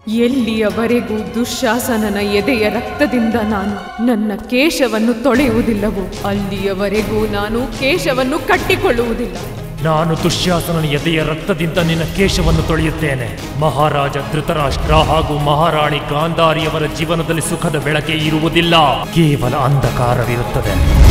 ಎಲ್ಲಿಯವರೆಗೂ ದುಶ್ಯಾಸನನ ಎದೆಯ ರಕ್ತದಿಂದ ನಾನು ನನ್ನ ಕೇಶವನ್ನು ತೊಳೆಯುವುದಿಲ್ಲವೋ ಅಲ್ಲಿಯವರೆಗೂ ನಾನು ಕೇಶವನ್ನು ಕಟ್ಟಿಕೊಳ್ಳುವುದಿಲ್ಲ. ನಾನು ದುಶ್ಯಾಸನನ ಎದೆಯ ರಕ್ತದಿಂದ ನಿನ್ನ ಕೇಶವನ್ನು ತೊಳೆಯುತ್ತೇನೆ. ಮಹಾರಾಜ ಧೃತರಾಷ್ಟ್ರ ಹಾಗೂ ಮಹಾರಾಣಿ ಗಾಂಧಾರಿಯವರ ಜೀವನದಲ್ಲಿ ಸುಖದ ಬೆಳಕೆ ಇರುವುದಿಲ್ಲ, ಕೇವಲ ಅಂಧಕಾರವಿರುತ್ತದೆ.